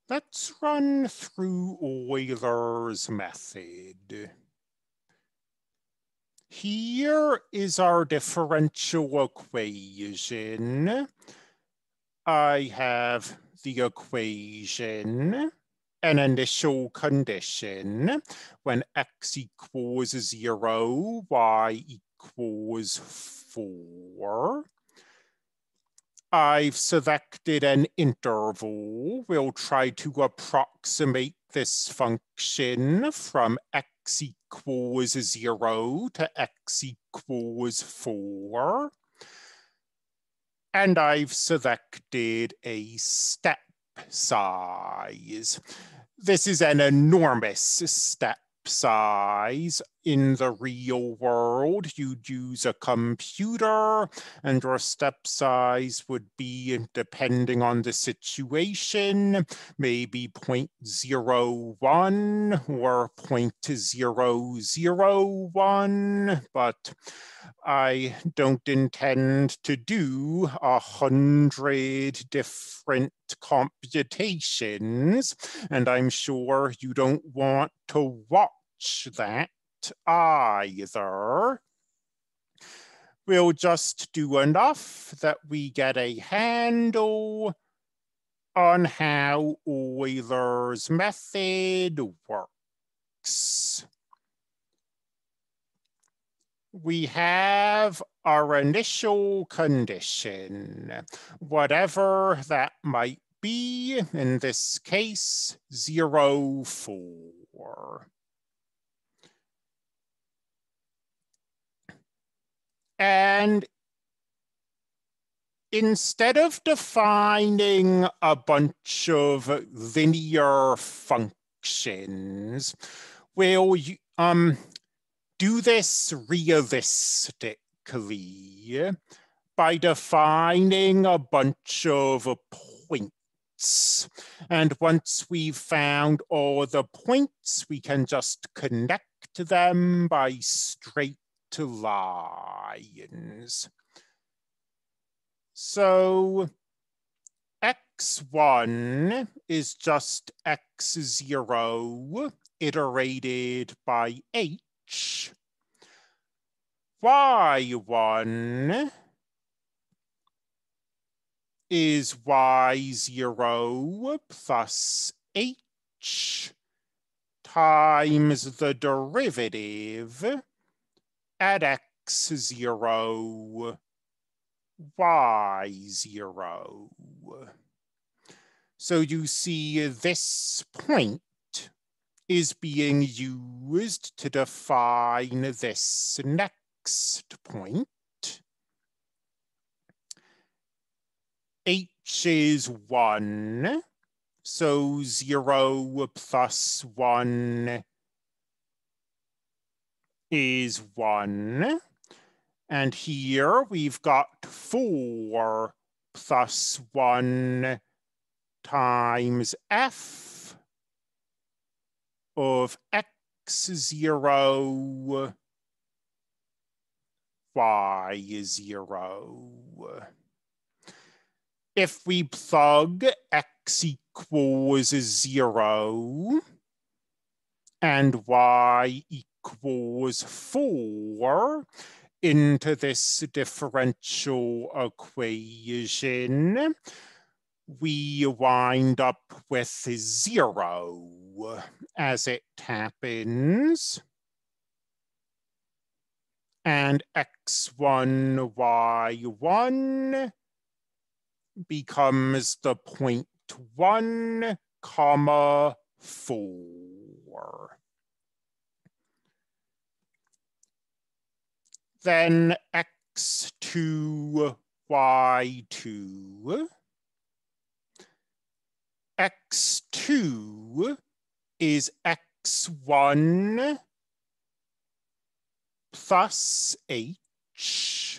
Let's run through Euler's method. Here is our differential equation. I have the equation, an initial condition. When x equals 0, y equals 4. I've selected an interval. We'll try to approximate this function from x equals 0 to x equals 4. And I've selected a step size. This is an enormous step size. In the real world, you'd use a computer, and your step size would be, depending on the situation, maybe 0.01 or 0.001, but I don't intend to do 100 different computations, and I'm sure you don't want to watch that either. We'll just do enough that we get a handle on how Euler's method works. We have our initial condition, whatever that might be, in this case, 0, 4. And instead of defining a bunch of linear functions, we'll do this realistically by defining a bunch of points. And once we've found all the points, we can just connect them by straight lines. So x1 is just x0 iterated by h. y1 is y0 plus h times the derivative at x0, y0. So you see this point is being used to define this next point. H is 1, so 0 plus 1 is 1. And here we've got 4 plus 1 times f of x0, y0. If we plug x equals 0 and y equals 4 into this differential equation, we wind up with 0 as it happens. And x1, y1 becomes the point 1, 4. Then x2, y2. x2 is x1 plus h.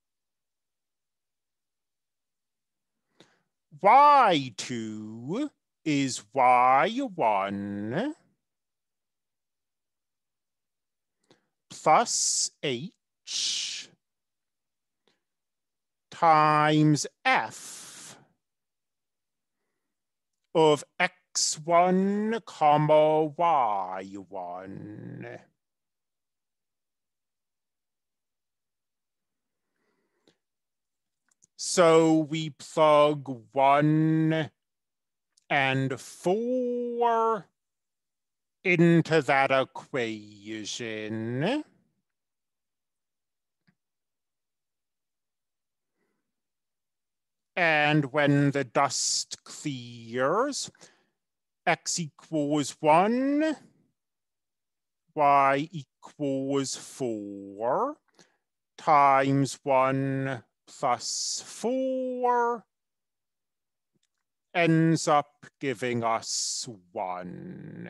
y2 is y1 plus h times f of x1, comma, y1. So we plug 1 and 4 into that equation. And when the dust clears, x equals 1, y equals 4, times 1 plus 4 ends up giving us 1.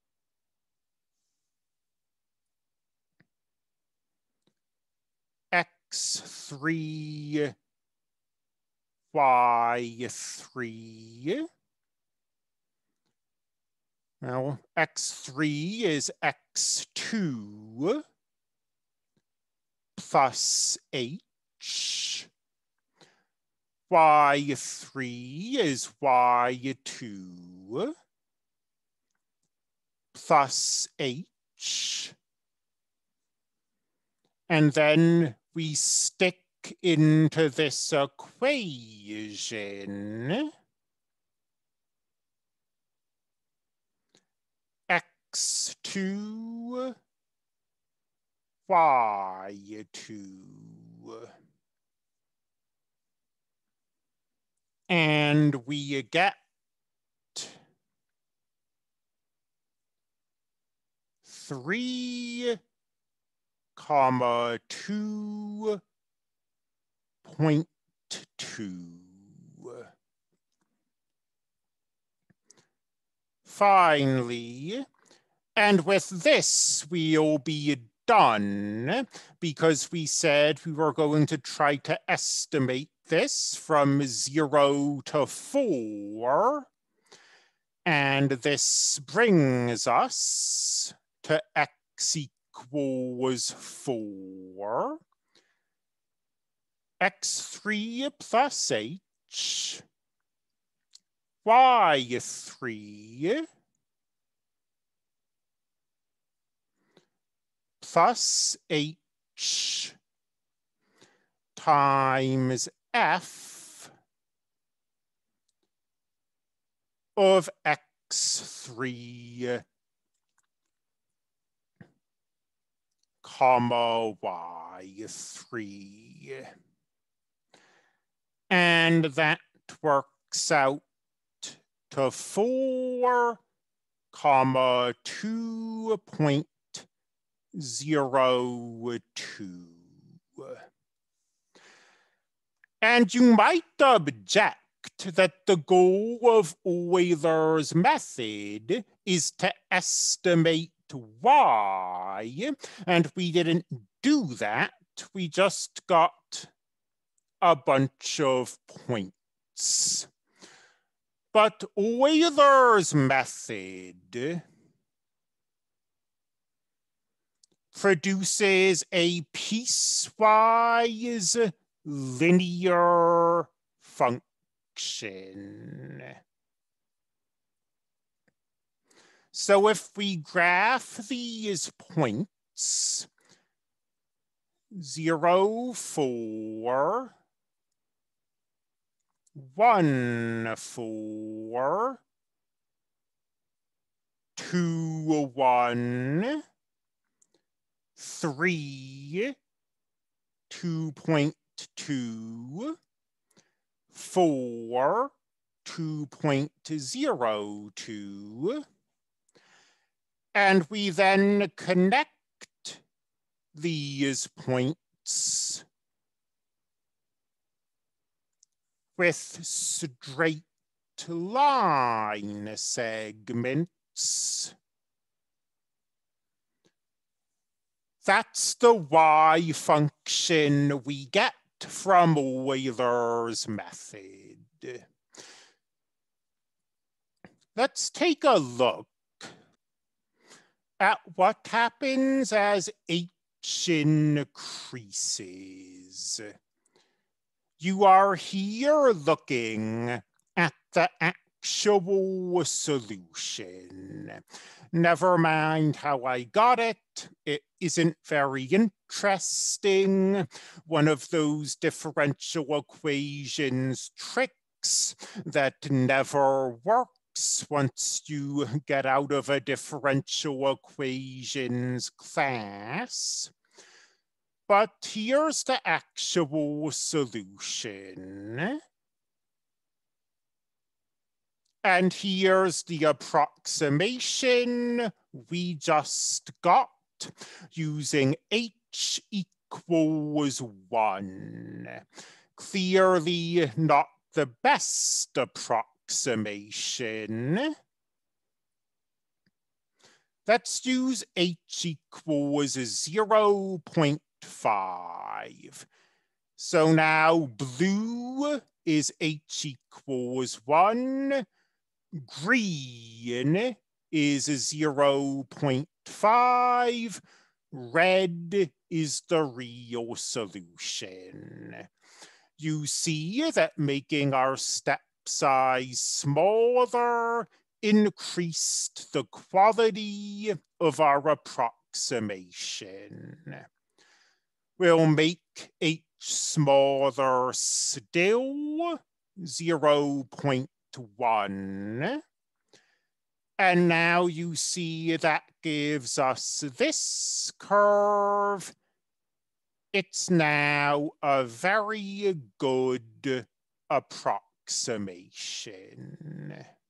x3, y3. Now, x3 is x2 plus h. y3 is y2 plus h. And then we stick into this equation x2, y2. And we get 3, 2.2. Finally, and with this, we'll be done because we said we were going to try to estimate this from 0 to 4. And this brings us to x equals 4. x3 plus h, y3 plus h times f of x3, comma, y3. And that works out to 4, 2.02. And you might object that the goal of Euler's method is to estimate y, and we didn't do that. We just got a bunch of points. But Euler's method produces a piecewise linear function. So if we graph these points, 0, 4, 1, 4, 2, 1, 3, 2.2, 4, 2.02, and we then connect these points with straight line segments. That's the y function we get from Euler's method. Let's take a look at what happens as h increases. You are here looking at the actual solution. Never mind how I got it. It isn't very interesting. One of those differential equations tricks that never works once you get out of a differential equations class. But here's the actual solution. And here's the approximation we just got using h equals 1. Clearly not the best approximation. Let's use h equals 0.5. So now blue is h equals 1. Green is 0.5. Red is the real solution. You see that making our step size smaller increased the quality of our approximation. We'll make h smaller still, 0.1. And now you see that gives us this curve. It's now a very good approximation.